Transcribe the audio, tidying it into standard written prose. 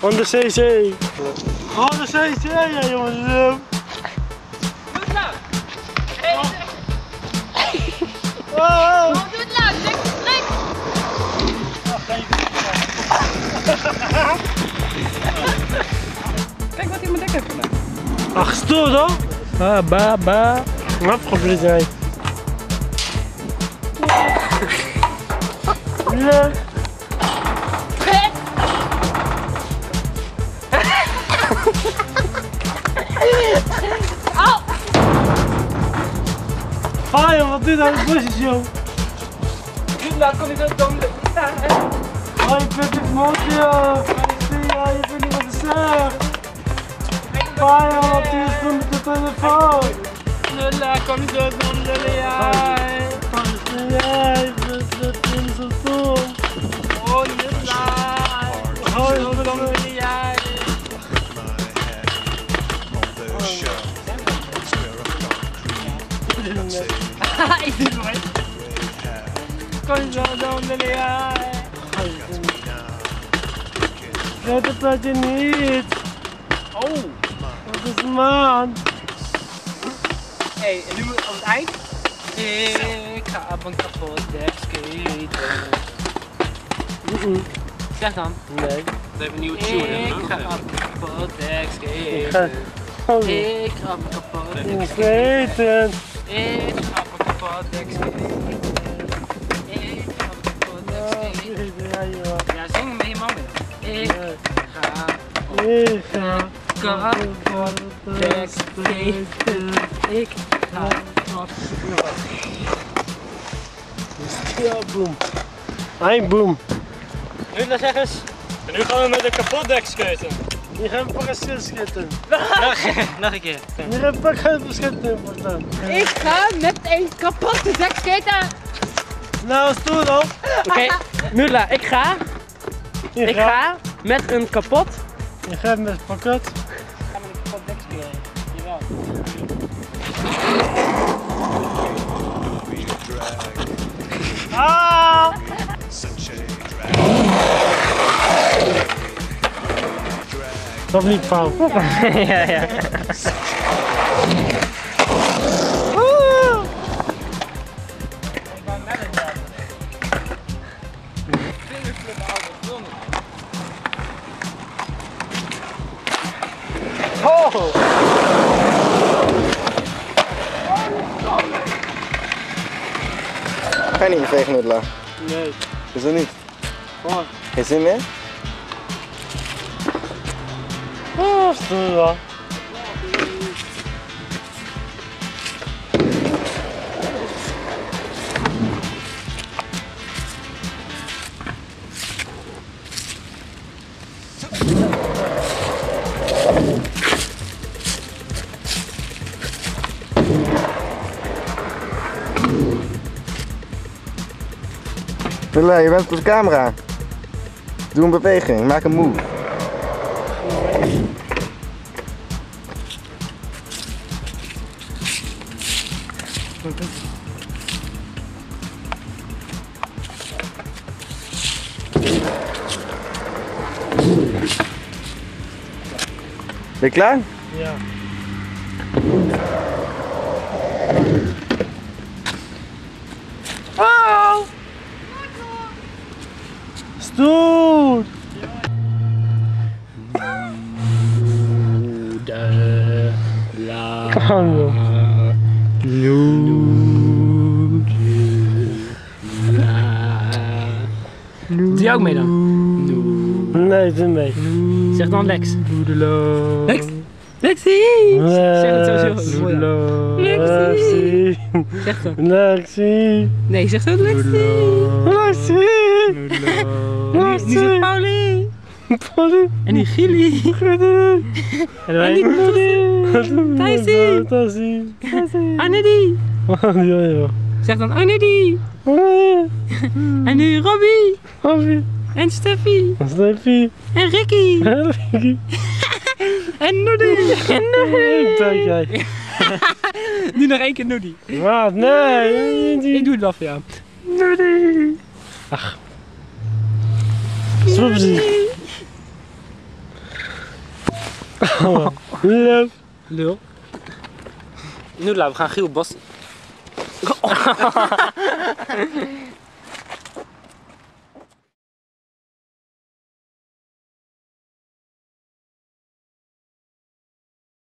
On de CC. On de CC, ja jongens. Doe het laat. Hey, Oh. doe het laat. Druk. Kijk wat hij met dek heeft gedaan. Ach, stoer dan? Ba. Afgeblind zijn. Ja. Au! Ah joh, wat doe je nou in de busjes joh? Laat kon ik dat doen. Oh, je bent dit mooi joh. Ja, je bent niet wat te zeggen. Ah joh, wat doe je van met de telefoon? Nulla, kom niet door doen, jij. Jij, dat is zo dom. Oh, nulla. Oh joh, wat dan? Jij. Ik doe het nooit. Kom niet door doen, jij. Red het dat je niet. Oh. Wat is man? Hey, en nu aan het eind. Ik ga op een kapot dek skaten. Zeg dan. Nee. We hebben een nieuwe tune. Ik ga op een kapot dek Ik skaten. ga Ik ga op een kapot dek skaten. skaten. Ik ga op een kapot dek skaten. Ik ga op een kapot dek skaten. Ja joh. Ja, zing een beetje man mee. Ik ga Ik ga kapot dek skaten. Ik ga kapot. Ja, boom. Ein boom. Nu dan zeg eens. En nu gaan we met een kapot dek skaten. Je gaat parachute schieten. Nog een keer. Je gaat parachute schieten. Ik ga met een kapotte dek skaten. Nou, stoer dan. Oké, Nula, ik ga met een kapot. Je gaat met pakket. Ik ga met een kapot dek skaten. Jawel. Ah! Dat is niet fout. Ja. Ga je niet meer vegen, Nudla? Nee. Is dat niet? Wat? Geen zin meer? Oh, stoer dan. Nudla, je bent op de camera. Doe een beweging, maak een move. Ben je klaar? Ja. Oh! Stoer! Doe jij ook mee dan? Nee, doe mee. Zeg dan Lex. Lex! Lexi! Zeg het sowieso. Lexi. Zeg dan. Lexi. Nee, zeg zo Lexi! Lexi. Nu zit Paulie! Polly. En die Gilly! En die Thijsie! Annedi! Ja. Zeg dan Annedi! En nu Robbie! En Steffi! Steffi. En Ricky! Ricky. En Noody! Dank jij. Nu nog één keer Noody. Wat? Nee. Ik doe het wel voor jou. Ach. Swoepsie. Lul. Lul. Nu laten we gaan Giel Bos.